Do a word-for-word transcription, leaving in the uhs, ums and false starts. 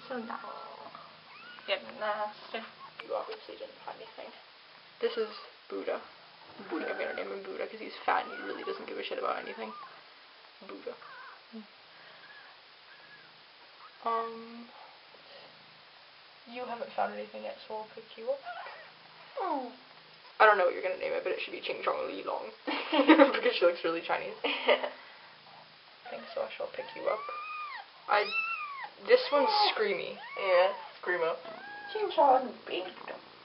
So nice. Yeah, nasty. You obviously didn't find anything. This is Buddha. Buddha. I'm gonna name him Buddha because he's fat and he really doesn't give a shit about anything. Buddha. Um, you haven't found anything yet, so I'll pick you up. Oh. I don't know what you're gonna name it, but it should be Ching Chong Li Long. Because she looks really Chinese. I think so, I shall pick you up. I... This one's Screamy. Yeah, Screamo. Ching Chong, baby.